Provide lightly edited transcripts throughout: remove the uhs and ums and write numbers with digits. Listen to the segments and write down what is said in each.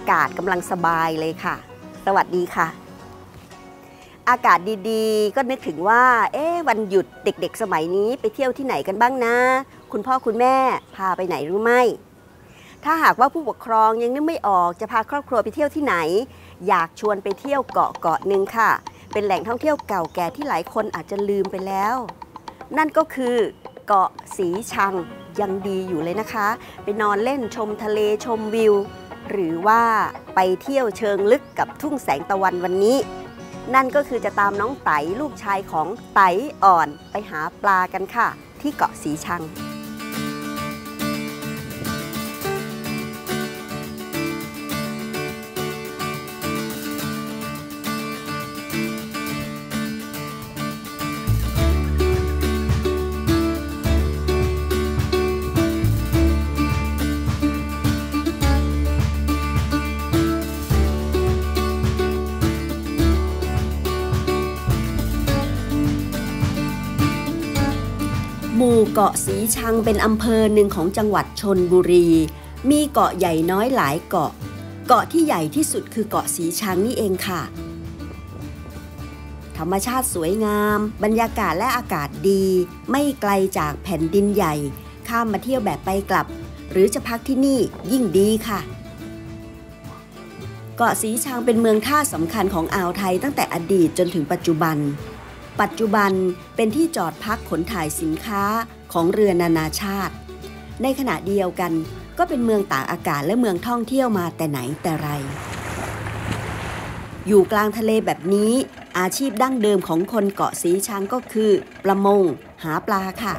ากาศกำลังสบายเลยค่ะสวัสดีค่ะอากาศดีๆก็นึกถึงว่าวันหยุดเด็กๆสมัยนี้ไปเที่ยวที่ไหนกันบ้างนะคุณพ่อคุณแม่พาไปไหนรู้ไหมถ้าหากว่าผู้ปกครองยังนึกไม่ออกจะพาครอบครัวไปเที่ยวที่ไหนอยากชวนไปเที่ยวเกาะหนึ่งค่ะเป็นแหล่งท่องเที่ยวเก่าแก่ที่หลายคนอาจจะลืมไปแล้วนั่นก็คือเกาะสีชังยังดีอยู่เลยนะคะไปนอนเล่นชมทะเลชมวิวหรือว่าไปเที่ยวเชิงลึกกับทุ่งแสงตะวันวันนี้นั่นก็คือจะตามน้องไตลูกชายของไตอ่อนไปหาปลากันค่ะที่เกาะสีชังหมู่เกาะสีชังเป็นอำเภอหนึ่งของจังหวัดชลบุรีมีเกาะใหญ่น้อยหลายเกาะเกาะที่ใหญ่ที่สุดคือเกาะสีชังนี่เองค่ะธรรมชาติสวยงามบรรยากาศและอากาศดีไม่ไกลจากแผ่นดินใหญ่ข้ามมาเที่ยวแบบไปกลับหรือจะพักที่นี่ยิ่งดีค่ะเกาะสีชังเป็นเมืองท่าสำคัญของอ่าวไทยตั้งแต่อดีตจนถึงปัจจุบันเป็นที่จอดพักขนถ่ายสินค้าของเรือนานาชาติในขณะเดียวกันก็เป็นเมืองตากอากาศและเมืองท่องเที่ยวมาแต่ไหนแต่ไรอยู่กลางทะเลแบบนี้อาชีพดั้งเดิมของคนเกาะสีชังก็คือประมงหาปลาค่ะ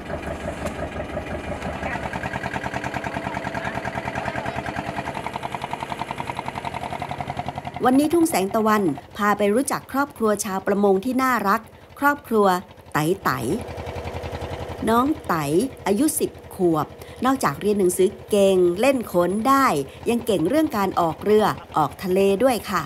วันนี้ทุ่งแสงตะวันพาไปรู้จักครอบครัวชาวประมงที่น่ารักครอบครัวไตน้องไตอายุ10 ขวบนอกจากเรียนหนังสือเก่งเล่นโขนได้ยังเก่งเรื่องการออกเรือออกทะเลด้วยค่ะ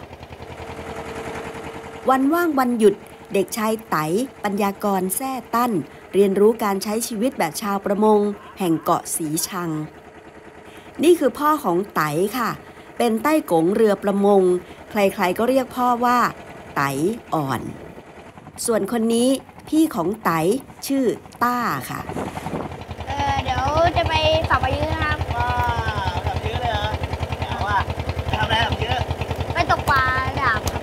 วันว่างวันหยุดเด็กชายไตปัญญากรแซ่ตั้นเรียนรู้การใช้ชีวิตแบบชาวประมงแห่งเกาะสีชังนี่คือพ่อของไตค่ะเป็นใต้กงเรือประมงใครๆก็เรียกพ่อว่าไตอ่อนส่วนคนนี้พี่ของไตชื่อต้าค่ะเดี๋ยวจะไปฝักปลายื้อนะครับฝักยื้อเลยเหรอแต่ว่าไปทำอะไรฝักยื้อไปตกปลาดาบครับ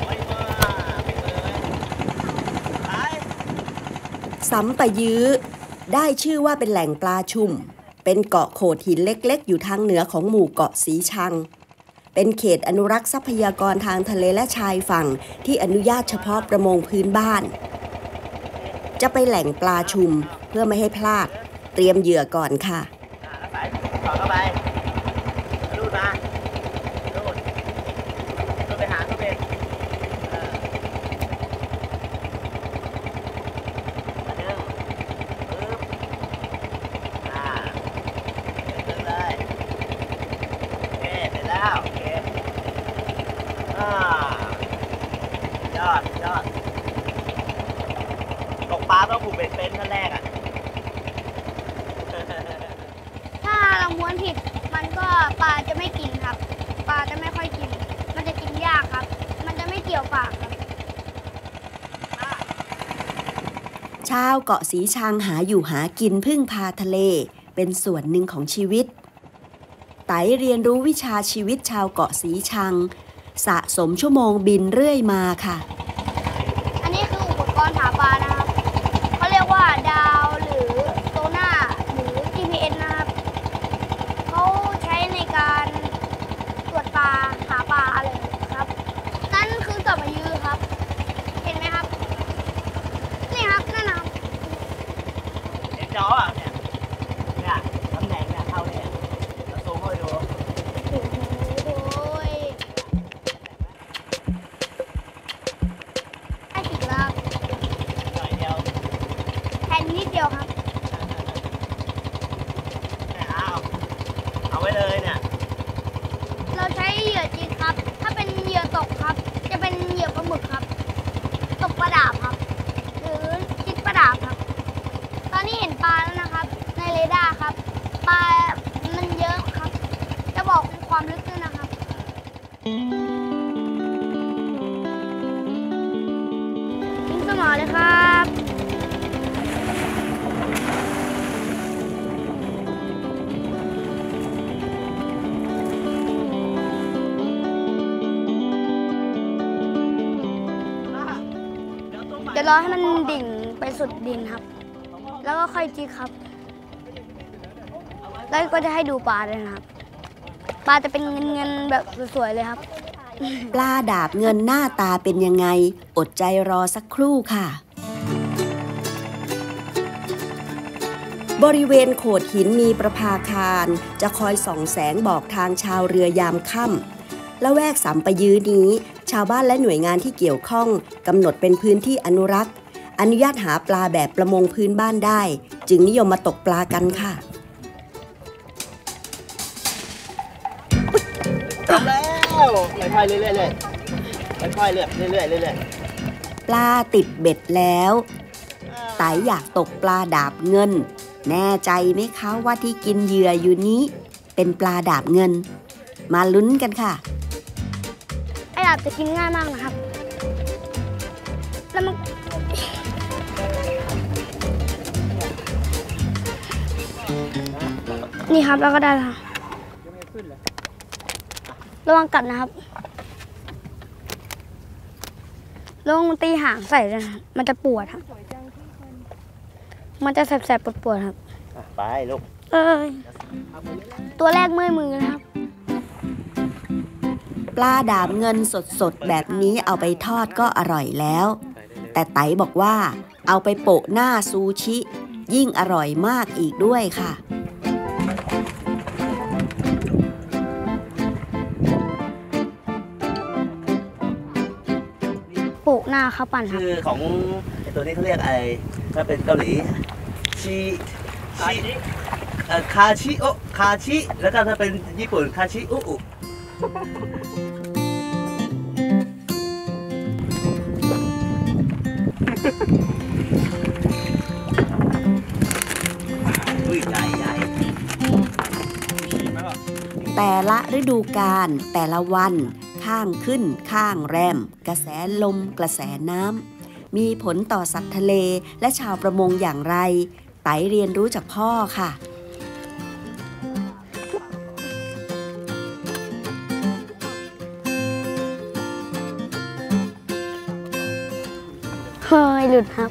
สำปะยื้อได้ชื่อว่าเป็นแหล่งปลาชุมเป็นเกาะโขดหินเล็กๆอยู่ทางเหนือของหมู่เกาะสีชังเป็นเขตอนุรักษ์ทรัพยากรทางทะเลและชายฝั่งที่อนุญาตเฉพาะประมงพื้นบ้านจะไปแหล่งปลาชุมเพื่อไม่ให้พลาดเตรียมเหยื่อก่อนค่ะเข้าไปลูดมาลูดไปหาตัวเองมาดึงปึ๊บดึงเลยโอเคเสร็จแล้วเก็บยอดตกปลาต้องผูกเบ็ดเป็นขั้นแรกอ่ะถ้าเราม้วนผิดมันก็ปลาจะไม่กินครับปลาจะไม่ค่อยกินมันจะกินยากครับมันจะไม่เกี่ยวปากครับชาวเกาะสีชังหาอยู่หากินพึ่งพาทะเลเป็นส่วนหนึ่งของชีวิตไตเรียนรู้วิชาชีวิตชาวเกาะสีชังสะสมชั่วโมงบินเรื่อยมาค่ะอันนี้คืออุปกรณ์หาปลานะครับเขาเรียกว่าดาวหรือโซน่าหรือ GPS นะครับเขาใช้ในการตรวจปลาหาปลาอะไรครับนั่นคือสับปะยือครับเห็นไหมครับนี่ครับนั่นนะครับเห็นจออ่ะเนี่ยตำแหน่งเนี่ยเท่านี้เราซูมเข้าไปดูนิดเดียวครับเอาไว้เลยเนี่ยเราใช้เหยื่อจริงครับถ้าเป็นเหยื่อตกครับจะเป็นเหยื่อปลาหมึกครับตกปลาดาบครับหรือจิกปลาดาบครับตอนนี้เห็นปลาแล้วนะครับในเรดาร์ครับปลามันเยอะครับจะบอกความลึกด้วยนะครับทิ้งสมอเลยครับเดี๋ยวรอให้มันดิ่งไปสุดดินครับ แล้วก็ค่อยจิกครับ แล้วก็จะให้ดูปลาเลยนะครับ ปลาจะเป็นเงินแบบสวยๆเลยครับปลาดาบเงินหน้าตาเป็นยังไงอดใจรอสักครู่ค่ะ บริเวณโขดหินมีประภาคารจะคอยส่องแสงบอกทางชาวเรือยามค่ำและแวกสัมปยือนี้ชาวบ้านและหน่วยงานที่เกี่ยวข้องกำหนดเป็นพื้นที่อนุรักษ์อนุญาตหาปลาแบบประมงพื้นบ้านได้จึงนิยมมาตกปลากันค่ะเอาแล้วค่อยๆเรื่อยๆเลยค่อยๆเรื่อยๆปลาติดเบ็ดแล้วไตอยากตกปลาดาบเงินแน่ใจไหมคะว่าที่กินเหยื่ออยู่นี้เป็นปลาดาบเงินมาลุ้นกันค่ะไอ้ดาบจะกินง่ายมากนะครับ แล้วมันนี่ครับแล้วก็ได้แล้วระวังกัดนะครับระวังมันตีหางใส่เลยนะครับมันจะปวดครับ มันจะแสบๆปวดๆครับไปลูกตัวแรกเมื่อยมือนะครับปลาดาบเงินสดๆแบบนี้เอาไปทอดก็อร่อยแล้ว แต่ไตบอกว่าเอาไปโปะหน้าซูชิยิ่งอร่อยมากอีกด้วยค่ะปลูกหน้าข้าวปั่นครับคือของไอ้ตัวนี้เขาเรียกไอ้ถ้าเป็นเกาหลีชิคาชิโอคาชิแล้วก็ถ้าเป็นญี่ปุ่นคาชิอุอุอุ้ยใหญ่แต่ละฤดูกาลแต่ละวันข้างขึ้นข้างแรมกระแสลมกระแสน้ำมีผลต่อสัตว์ทะเลและชาวประมงอย่างไรไตเรียนรู้จากพ่อค่ะเฮ้ยหลุดครับ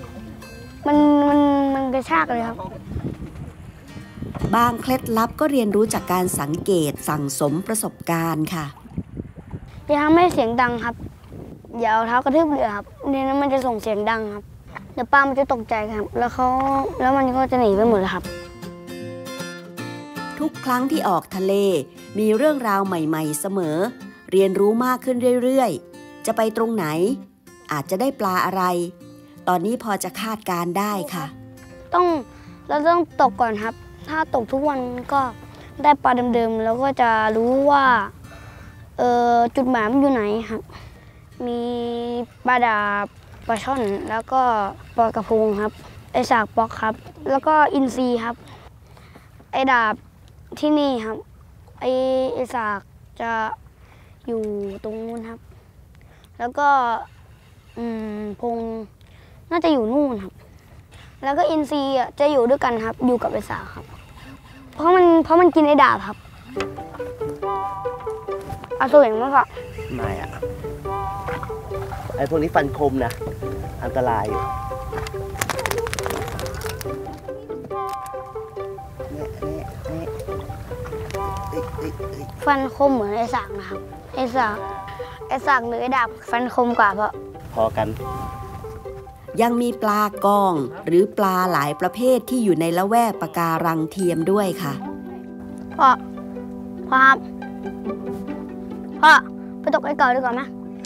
มันกระชากเลยครับบางเคล็ดลับก็เรียนรู้จากการสังเกตสั่งสมประสบการณ์ค่ะอย่าทำให้เสียงดังครับ อย่าเอาเท้ากระทืบเรือครับเนี่ยนั้นมันจะส่งเสียงดังครับเดี๋ยวปลามันจะตกใจครับ แล้วมันก็จะหนีไปหมดเลยครับทุกครั้งที่ออกทะเลมีเรื่องราวใหม่ๆเสมอ เรียนรู้มากขึ้นเรื่อยๆจะไปตรงไหนอาจจะได้ปลาอะไร ตอนนี้พอจะคาดการได้ค่ะเราต้องตกก่อนครับ ถ้าตกทุกวันก็ได้ปลาเดิมๆแล้วก็จะรู้ว่าจุดหมายมันอยู่ไหนครับ มีปลาดาบปลาช่อนแล้วก็ปลากระพงครับไอสากปอกครับ แล้วก็อินทรีครับ ไอดาบที่นี่ครับไอสากจะอยู่ตรงนู้นครับ แล้วก็พงน่าจะอยู่นู่นครับ แล้วก็อินทรีจะอยู่ด้วยกันครับ อยู่กับไอสากครับ เพราะมันกินไอดาบครับเอาตัวเองมั้งค่ะไม่อะไอ้พวกนี้ฟันคมนะอันตรายอยู่ฟันคมเหมือนไอสากนะครับไอสากหรือไอดาบฟันคมกว่าเพราะพอกันยังมีปลากองหรือปลาหลายประเภทที่อยู่ในละแวกปะการังเทียมด้วยค่ะพ่อครับพ่อไปตกไอเก่าดีกว่าไหม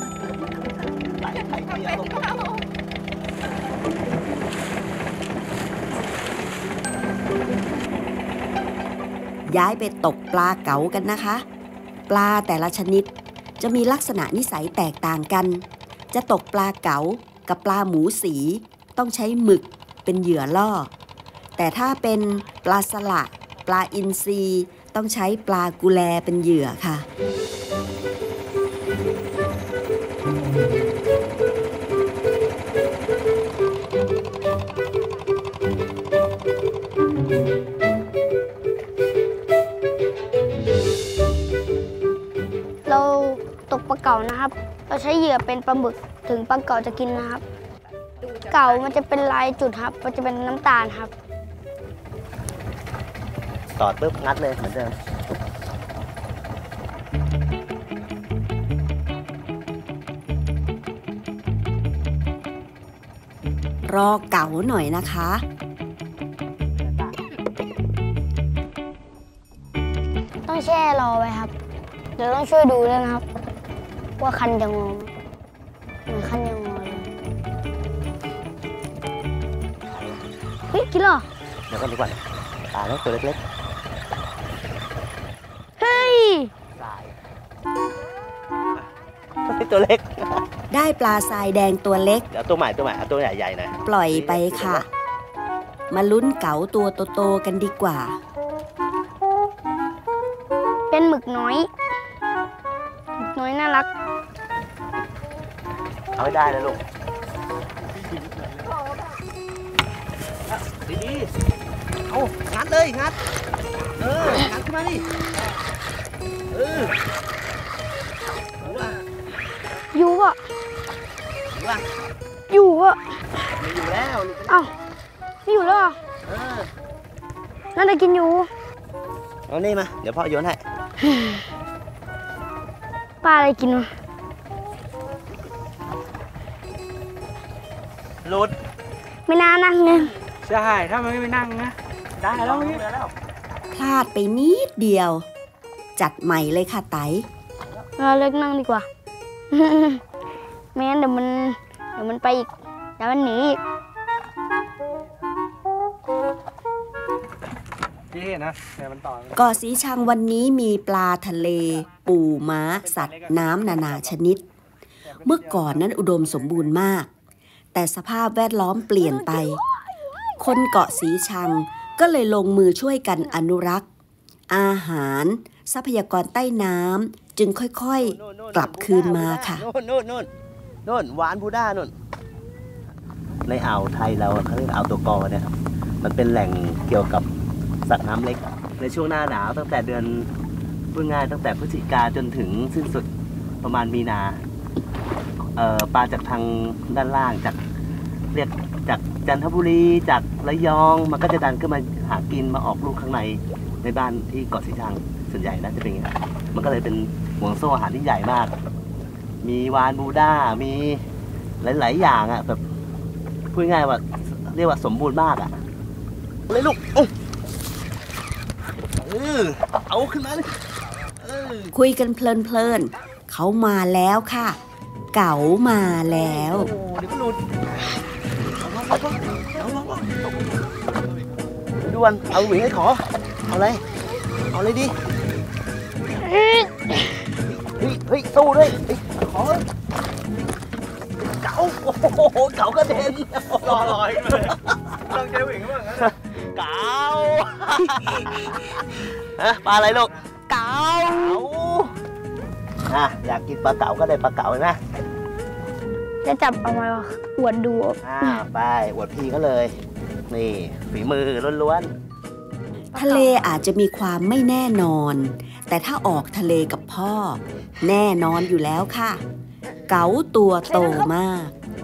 ย้ายไปตกปลาเก๋ากันนะคะ ปลาแต่ละชนิดจะมีลักษณะนิสัยแตกต่างกัน จะตกปลาเก๋ากับปลาหมูสีต้องใช้หมึกเป็นเหยื่อล่อ แต่ถ้าเป็นปลาสละปลาอินทรีต้องใช้ปลากุแลเป็นเหยื่อค่ะนะครับ เราใช้เหยื่อเป็นปลาหมึกถึงปลาเก๋าจะกินนะครับ เก๋ามันจะเป็นลายจุดครับ มันจะเป็นน้ำตาลครับตอดปุ๊บงัดเลยเหมือนเดิมรอเก๋าหน่อยนะคะต้องแช่รอไว้ครับ เดี๋ยวต้องช่วยดูด้วยนะครับ ว่าคันจะงอเหมือนคันจะงอเลยเฮ้ยกินเหรอเดี๋ยวก่อนดีกว่าปลาเล็กตัวเล็กเฮ้ยๆทรายตัวเล็กได้ปลาทรายแดงตัวเล็กเดี๋ยวตัวใหม่เอาตัวใหญ่ๆหน่อยปล่อยไปค่ะ มาลุ้นเก๋าตัวโตๆกันดีกว่าเป็นหมึกน้อยหมึกน้อยน่ารักเอาให้ได้นะลูกดีๆเอางัดเลยงัดงัดขึ้นมาดิรู้ป่ะอยู่อ่ะรู้ป่ะอยู่อ่ะไม่อยู่แล้วลูกเอ้าไม่อยู่แล้วเหรอนั่นได้กินอยู่เอานี่มาเดี๋ยวพ่อโยนให้ปลาอะไรกินวะหลุดไม่น่านั่งเลยใช่ ถ้ามันไม่นั่งนะ ได้แล้วนี่พลาดไปนิดเดียว จัดใหม่เลยค่ะไตเราเลิกนั่งดีกว่า ไม่งั้นเดี๋ยวมันไปอีกเดี๋ยวมันหนีอีกที่เห็นนะแต่มันต่อเกาะสีชังวันนี้มีปลาทะเล ปูม้า สัตว์น้ำนานาชนิด เมื่อก่อนนั้นอุดมสมบูรณ์มาก แต่สภาพแวดล้อมเปลี่ยนไป คนเกาะสีชังก็เลยลงมือช่วยกันอนุรักษ์ อาหาร ทรัพยากรใต้น้ำจึงค่อยๆ กลับคืนมาค่ะนู่นหวานบูด้านู่นในอ่าวไทยเราเขาเรียกอ่าวตัวกอเนี่ยครับมันเป็นแหล่งเกี่ยวกับสัตว์น้ำเล็ก ในช่วงหน้าหนาวตั้งแต่เดือนพูดง่ายตั้งแต่พฤศจิกาจนถึงสิ้นสุดประมาณมีนาปลาจากทางด้านล่างจากเรียกจากจันทบุรีจากระยองมันก็จะดันขึ้นมาหากินมาออกลูกข้างในบ้านที่เกาะสีชังส่วนใหญ่นะจะเป็นอย่างนี้มันก็เลยเป็นห่วงโซ่อาหารที่ใหญ่มาก มีวานบูด้ามีหลายๆอย่างอ่ะแบบพูดง่ายว่าเรียกว่าสมบูรณ์มากอ่ะเลยลูกเอาขึ้นมาเลยคุยกันเพลินๆ เขามาแล้วค่ะ เก๋ามาแล้วโอ้เดี๋ยวก็หลุดด่วนเอาหวีให้ขอเอาอะไรดิเฮ้ยสู้ด้วยขอเก๋าโอ้โหเก๋ากระเด็นลอยเลยต้องใช้หวีบ้างนะเก๋าฮะปลาอะไรลูกเก๋าอยากกินปลาเก๋าก็ได้ปลาเก๋านะจะจับเอามาอวดดูไปอวดพี่เขาเลยนี่ฝีมือล้วนทะเลอาจจะมีความไม่แน่นอน แต่ถ้าออกทะเลกับพ่อ แน่นอนอยู่แล้วค่ะ เก๋าตัวโตมาก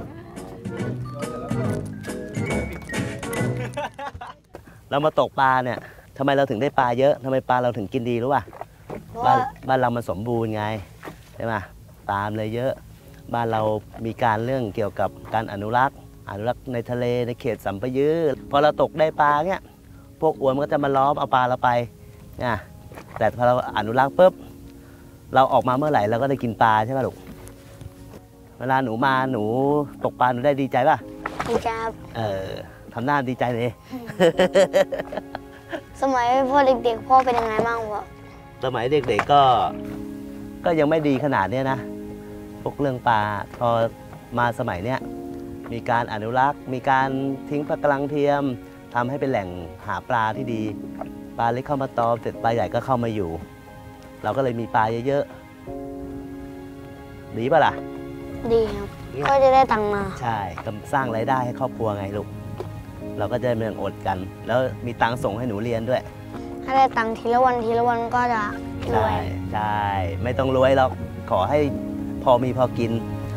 เรามาตกปลาเนี่ยทำไมเราถึงได้ปลาเยอะทำไมปลาเราถึงกินดีรู้ป่ะบ้านเรามันสมบูรณ์ไงใช่ไหมปลาเลยเยอะบ้านเรามีการเรื่องเกี่ยวกับการอนุรักษ์ในทะเลในเขตสัมปยือพอเราตกได้ปลาเนี่ยพวกอวนมันก็จะมาล้อมเอาปลาเราไปนะแต่พอเราอนุรักษ์ปุ๊บเราออกมาเมื่อไหร่เราก็ได้กินปลาใช่ไหมลูกเวลาหนูตกปลาหนูได้ดีใจป่ะดีใจครับทำหน้าดีใจเลยสมัยพ่อเด็กๆพ่อเป็นยังไงบ้างวะสมัยเด็กๆก็ยังไม่ดีขนาดนี้นะพวกเรื่องปลาพอมาสมัยเนี้ยมีการอนุรักษ์มีการทิ้งปลากระลังเทียมทำให้เป็นแหล่งหาปลาที่ดีปลาเล็กเข้ามาตอมเสร็จปลาใหญ่ก็เข้ามาอยู่ เราก็เลยมีปลาเยอะๆดีป่ะล่ะดีครับก็จะได้ตังค์มาใช่ก็สร้างรายได้ให้ครอบครัวไงลูกเราก็จะไม่ต้องอดกัน แล้วมีตังค์ส่งให้หนูเรียนด้วยถ้าได้ตังค์ทีละวันก็จะรวยใช่ไม่ต้องรวยหรอกขอให้พอมีพอกิน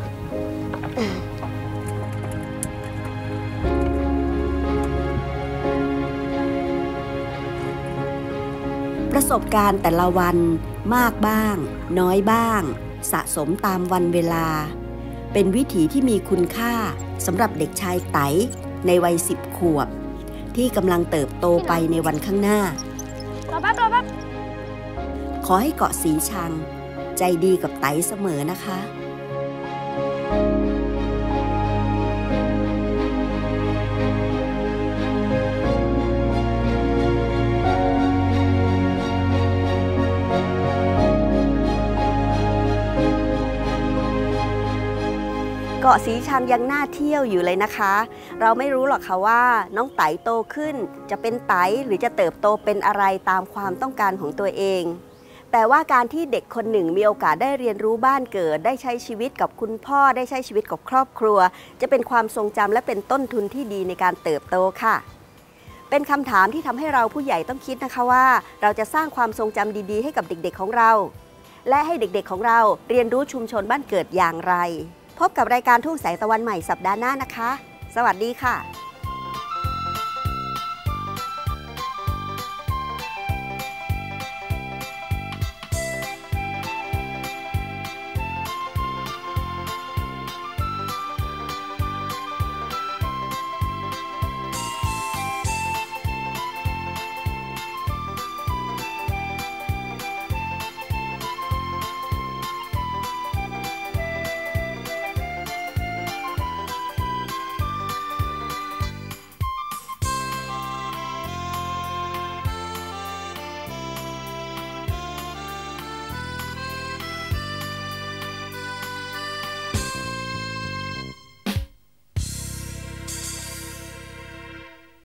ประสบการณ์แต่ละวันมากบ้าง น้อยบ้าง สะสมตามวันเวลา เป็นวิถีที่มีคุณค่าสำหรับเด็กชายไต๋ในวัย10 ขวบ ที่กำลังเติบโตไปในวันข้างหน้ารอแป๊บขอให้เกาะสีชัง ใจดีกับไต๋เสมอนะคะ เกาะสีชังยังน่าเที่ยวอยู่เลยนะคะ เราไม่รู้หรอกค่ะว่าน้องไต๋โตขึ้นจะเป็นไต๋หรือจะเติบโตเป็นอะไรตามความต้องการของตัวเอง แต่ว่าการที่เด็กคนหนึ่งมีโอกาสได้เรียนรู้บ้านเกิดได้ใช้ชีวิตกับคุณพ่อได้ใช้ชีวิตกับครอบครัว จะเป็นความทรงจำและเป็นต้นทุนที่ดีในการเติบโตค่ะ เป็นคำถามที่ทำให้เราผู้ใหญ่ต้องคิดนะคะว่า เราจะสร้างความทรงจำดีๆให้กับเด็กๆของเรา และให้เด็กๆของเราเรียนรู้ชุมชนบ้านเกิดอย่างไร พบกับรายการทุ่งแสงตะวันใหม่สัปดาห์หน้านะคะ สวัสดีค่ะ